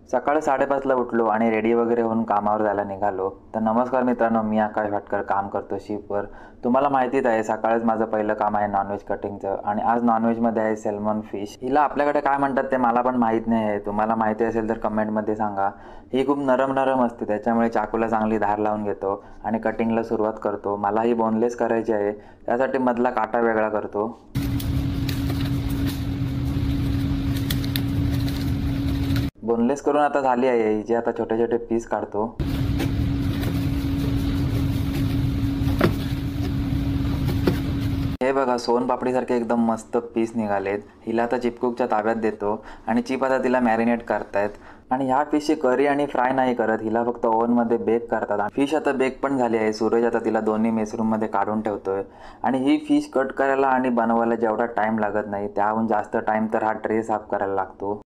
सकाळी 5:30ला उठलो आणि रेडी वगैरे होऊन कामावर जायला निघालो. तर नमस्कार मित्रांनो, मी आकाश भाटकर काम करतो शिपवर. तुम्हाला माहितीच आहे सकाळीच माझं पहिलं काम आहे नॉनव्हेज कटिंगचं आणि आज नॉनव्हेजमध्ये आहे सॅल्मन फिश. हिला आपल्याकडे काय म्हणतात ते मला पण माहीत नाही आहे. तुम्हाला माहिती असेल तर कमेंटमध्ये सांगा. ही खूप नरम नरम असते, त्याच्यामुळे चाकूला चांगली धार लावून घेतो आणि कटिंगला सुरुवात करतो. मला ही बोनलेस करायची आहे, त्यासाठी मधला काटा वेगळा करतो. बोनलेस करून आता झाली आहे हिचे. आता छोटे छोटे पीस काढतो. हे बघा, सोनपापडीसारखे एकदम मस्त पीस निघालेत. हिला आता चिपकुकच्या ताब्यात देतो आणि चिप आता तिला मॅरिनेट करतायत. आणि ह्या फिशची करी आणि फ्राय नाही करत, हिला फक्त ओव्हनमध्ये बेक करतात. फिश आता बेक पण झाली आहे. सूरज आता तिला दोन्ही मेसरूममध्ये काढून ठेवतोय. आणि ही फिश कट करायला आणि बनवायला जेवढा टाईम लागत नाही त्याहून जास्त टाईम तर हा ट्रे साफ करायला लागतो.